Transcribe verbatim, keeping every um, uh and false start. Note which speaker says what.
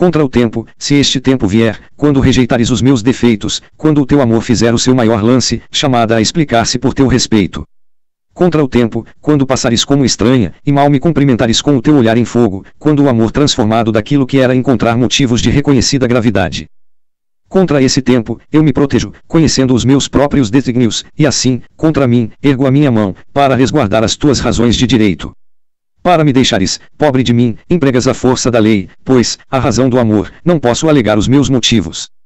Speaker 1: Contra o tempo, se este tempo vier, quando rejeitares os meus defeitos, quando o teu amor fizer o seu maior lance, chamada a explicar-se por teu respeito. Contra o tempo, quando passares como estranha, e mal me cumprimentares com o teu olhar em fogo, quando o amor transformado daquilo que era encontrar motivos de reconhecida gravidade. Contra esse tempo, eu me protejo, conhecendo os meus próprios desígnios, e assim, contra mim, ergo a minha mão, para resguardar as tuas razões de direito. Para me deixares, pobre de mim, empregas a força da lei, pois, à razão do amor, não posso alegar os meus motivos.